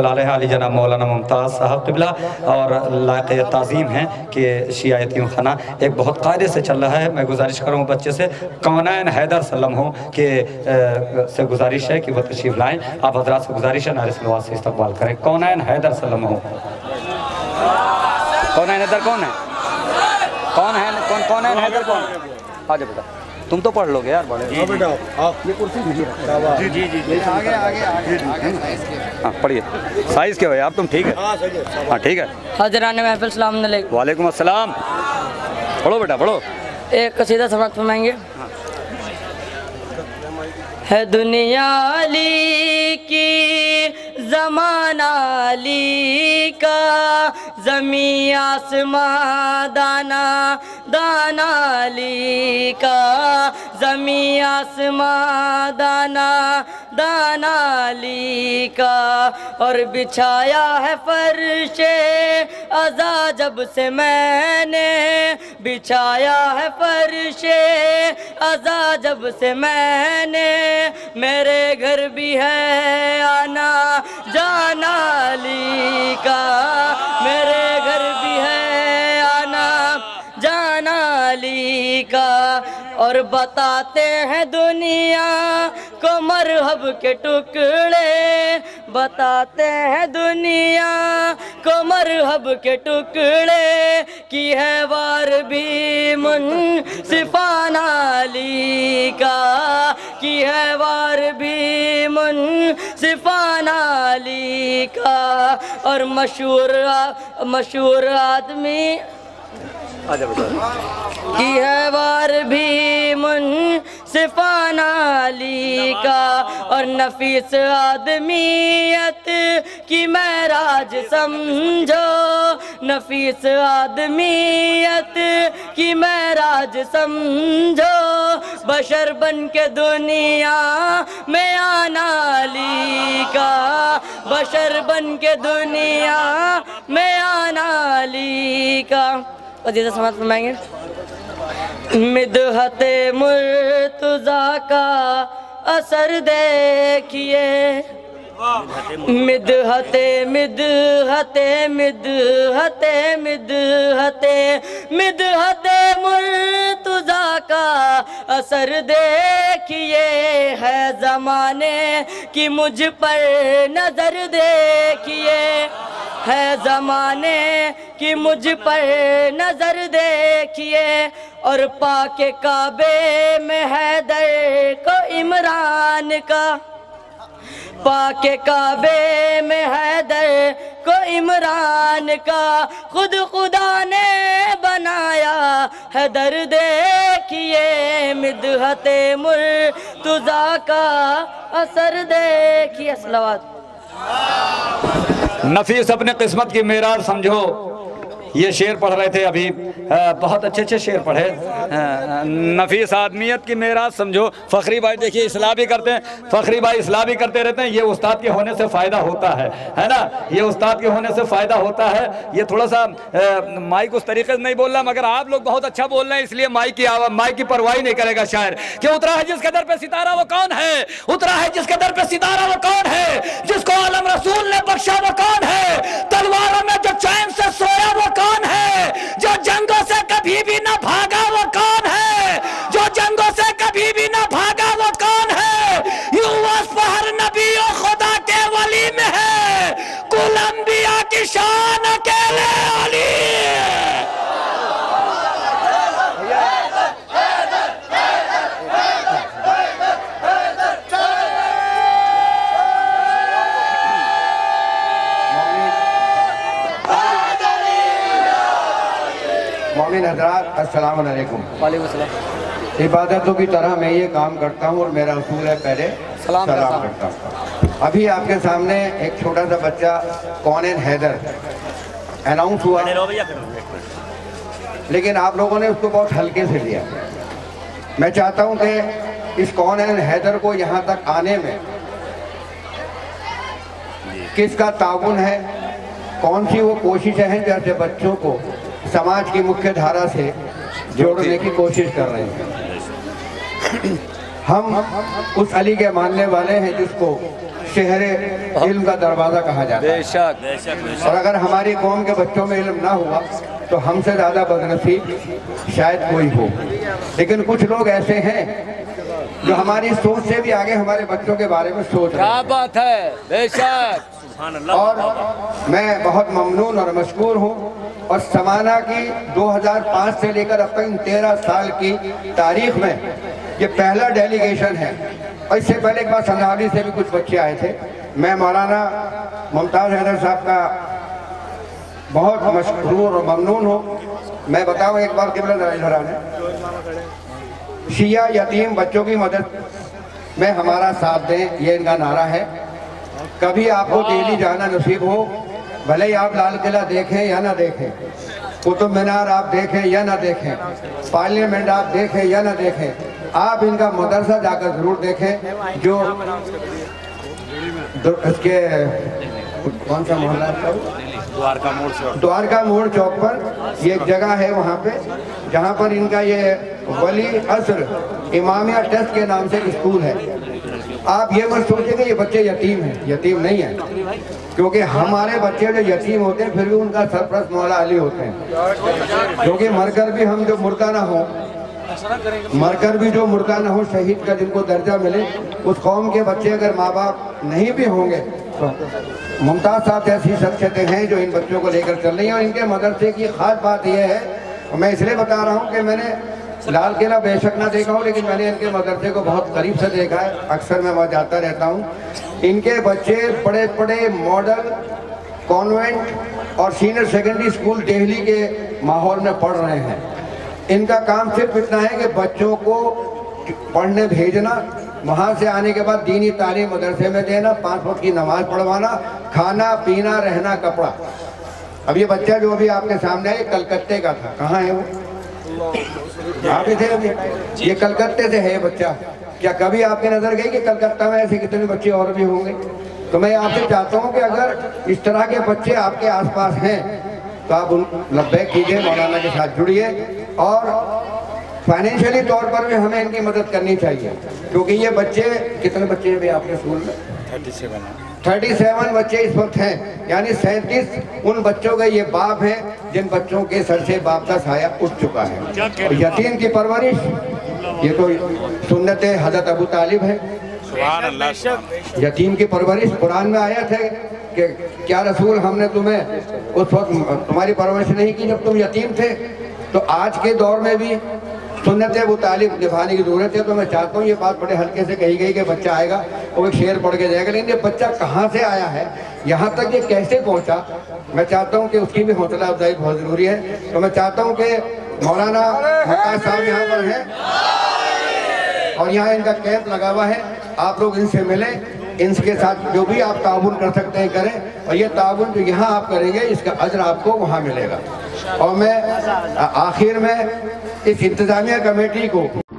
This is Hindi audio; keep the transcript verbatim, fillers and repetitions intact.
रहमतुल्लाह अलैह जनाब मौलाना मुमताज़ साहब क़िबला और लायक़ ताज़ीम हैं कि शिया यतीम खाना एक बहुत कायदे से चल रहा है। मैं गुजारिश करूँ बच्चे से कोनैन हैदर सल्लम हो कि से गुजारिश है कि वह तशरीफ़ लाएँ। आप हज़रात से गुजारिश है नारे सलवात से इस्तक़बाल करें। कोनैन हैदर सल्लम हो। कोनैन हैदर कौन है? कौन है? कौन कोनैन हैदर कौन? आ जाओ बेटा, तुम तो पढ़ लोगे यार बड़े। जी बेटा आप ये कुर्सी दीजिए। जी जी जी आगे आगे आगे। हाँ पढ़िए। साइज़ क्या है आप? तुम ठीक है? हाँ ठीक है। हज़रात महफिल सलाम अलैकुम। वालेकुम अस्सलाम। पढ़ो बेटा पढ़ो। एक कसीदा समाअत फरमाएंगे। है दुनिया अली की ज़माना अली का, ज़मीं आसमां दाना दाना अली का, ज़मीं आसमां दाना दाना अली का। और बिछाया है फर्शे अज़ा जब से मैंने, बिछाया है फर्शे अज़ा जब से मैंने, मेरे घर भी है आना जाना अली का, मेरे घर भी है आना जाना अली का। और बताते हैं दुनिया को मरहब के टुकड़े, बताते हैं दुनिया को मरहब के टुकड़े, की है वार भी मुनसिफाना अली का, की है वार भी मुनसिफाना अली का। और मशहूर मशहूर आदमी की है वार भी मुनसिफाना अली का। और नफीस आदमियत की महराज समझो, नफीस आदमियत की महराज समझो, बशर बन के दुनिया में आना अली का, बशर बन के दुनिया में आना अली का। अजीज़ समाअत फरमाएंगे। मिदहते मुर्तज़ा का असर देखिए, मिदहते मिदहते मिदहते मिदहते मिदहते मुर्तज़ा का असर देखिए, है ज़माने की मुझ पर नज़र देखिए, है ज़माने की मुझ पर नज़र देखिए। और पाके काबे में हैदर को इमरान का, पाके काबे में हैदर को इमरान का, खुद खुदा ने बनाया हैदर देखिए, मिदहते मुर्तज़ा का असर देखिए। सलावत। नफीस अपने किस्मत की मेराज समझो, ये शेर पढ़ रहे थे अभी, आ, बहुत अच्छे अच्छे शेर पढ़े। नफीस आदमियत की मेराज समझो। फ़खरी भाई देखिए इस्लाह भी करते हैं, फ़खरी भाई इस्लाह भी करते रहते हैं। ये उस्ताद के होने से फ़ायदा होता है, है ना, ये उस्ताद के होने से फ़ायदा होता है। ये थोड़ा सा माइक उस तरीके से नहीं बोल रहा, मगर आप लोग बहुत अच्छा बोल रहे हैं, इसलिए माइक की आवाज़ माइक की परवाही नहीं करेगा शायर। कि उतरा है जिसके दर पे सितारा वो कौन है, उतरा है जिसके दर पे सितारा वो कौन है, जिसको आलम रसूल ने बख्शा वो कौन है, तलवारों में जो चैन से सोया वो कौन है, जो जंगों से कभी भी ना भागा वो कौन है, जो जंगों से कभी भी ना भागा वो कौन है। यूं वस्फ़ नबी और खुदा के वली में है, कुल अंबिया की शान अकेले अली। मोमिन हज़रात अस्सलाम वालेकुम। वालेकुम अस्सलाम। इबादतों की तरह मैं ये काम करता हूँ और मेरा उसूल है पहले सलाम, सलाम करता हूँ। अभी आपके सामने एक छोटा सा बच्चा कोनैन हैदर अनाउंस हुआ, लेकिन आप लोगों ने उसको बहुत हल्के से लिया। मैं चाहता हूँ कि इस कोनैन हैदर को यहाँ तक आने में किसका ताउन है, कौन सी वो कोशिशें हैं जैसे बच्चों को समाज की मुख्य धारा से जोड़ने की कोशिश कर रहे हैं। हम उस अली के मानने वाले हैं जिसको शहर इल्म का दरवाज़ा कहा जाता है। बेशक। और अगर हमारी कौम के बच्चों में इल्म ना हुआ तो हमसे ज़्यादा बदनसीब शायद कोई हो। लेकिन कुछ लोग ऐसे हैं जो हमारी सोच से भी आगे हमारे बच्चों के बारे में सोच रहे हैं। क्या बात है, बेशक। और मैं बहुत ममनून और मशकूर हूँ। और समाना की दो हज़ार पाँच से लेकर अब तक तेरह साल की तारीख में ये पहला डेलीगेशन है। और इससे पहले एक बार संधावली से भी कुछ बच्चे आए थे। मैं मौलाना मुमताज़ हैदर साहब का बहुत मशकूर और ममनून हूँ। मैं बताऊँ एक बार किबला शिया यतीम बच्चों की मदद में हमारा साथ दें, ये इनका नारा है। कभी आपको दिल्ली जाना नसीब हो, भले ही आप लाल किला देखें या ना देखें, कुतुब मीनार आप देखें या ना देखें, पार्लियामेंट आप देखें या ना देखें, आप इनका मदरसा जाकर जरूर देखें। जो इसके कौन सा मोहल्ला है, द्वारका मोड़ चौक, द्वारका मोड़ चौक पर ये एक जगह है वहाँ पे जहाँ पर इनका ये वली असर इमामिया टेस्ट के नाम से एक स्कूल है। आप ये मत सोचिए कि ये बच्चे यतीम हैं, यतीम नहीं है, क्योंकि हमारे बच्चे जो यतीम होते हैं फिर भी उनका सरपरस्त मौला अली होते हैं। क्योंकि मरकर भी हम जो मुर्दा ना हो, मरकर भी जो मुर्दा ना हो, शहीद का जिनको दर्जा मिले, उस कौम के बच्चे अगर माँ बाप नहीं भी होंगे तो मुमताज़ साहब ऐसी शख्सियतें हैं जो इन बच्चों को लेकर चल रही हैं। और इनके मदरसे की खास बात यह है, और मैं इसलिए बता रहा हूँ कि मैंने लाल किला बेशक ना देखा हूँ, लेकिन मैंने इनके मदरसे को बहुत करीब से देखा है। अक्सर मैं वहाँ जाता रहता हूँ। इनके बच्चे बड़े बड़े मॉडल कॉन्वेंट और सीनियर सेकेंडरी स्कूल दिल्ली के माहौल में पढ़ रहे हैं। इनका काम सिर्फ इतना है कि बच्चों को पढ़ने भेजना, वहाँ से आने के बाद दीनी तालीम मदरसे में देना, पाँच वक्त की नमाज पढ़वाना, खाना पीना रहना कपड़ा। अब ये बच्चा जो अभी आपके सामने है ये कलकत्ते का था। कहाँ है वो? आप ही थे अभी। ये कलकत्ते से है ये बच्चा। क्या कभी आपकी नज़र गई कि कलकत्ता में ऐसे कितने बच्चे और भी होंगे? तो मैं आपसे चाहता हूँ कि अगर इस तरह के बच्चे आपके आसपास हैं तो आप उन लब्बैक कीजिए, मौलाना के साथ जुड़िए। और फाइनेंशियली तौर पर भी हमें इनकी मदद करनी चाहिए, क्योंकि ये बच्चे, कितने बच्चे हैं अभी आपके स्कूल में? थर्टी सेवन थर्टी सेवन बच्चे इस वक्त हैं, यानी सैंतीस उन बच्चों के ये बाप हैं जिन बच्चों के सर से बाप का साया उठ चुका है। और यतीम की परवरिश ये तो सुन्नत हज़रत अबू तालिब है। यतीम की परवरिश कुरान में आया थे कि क्या रसूल हमने तुम्हें उस वक्त तुम्हारी परवरिश नहीं की जब तुम यतीम थे। तो आज के दौर में भी सुन्नत अबू तालिब निभाने की जरूरत है। तो मैं चाहता हूँ, ये बात बड़े हल्के से कही गई कि बच्चा आएगा वो एक शेर पढ़ के जाएगा, लेकिन ये बच्चा कहाँ से आया है, यहाँ तक ये कैसे पहुँचा, मैं चाहता हूँ कि उसकी भी हौसला अफजाई बहुत ज़रूरी है। तो मैं चाहता हूँ कि मौलाना मुमताज़ साहब यहाँ पर हैं और यहाँ इनका कैंप लगा हुआ है, आप लोग इनसे मिलें, इनके साथ जो भी आप ताउन कर सकते हैं करें। और ये ताउन जो यहाँ आप करेंगे इसका अज्र आपको वहाँ मिलेगा। और मैं आखिर में इस इंतज़ामिया कमेटी को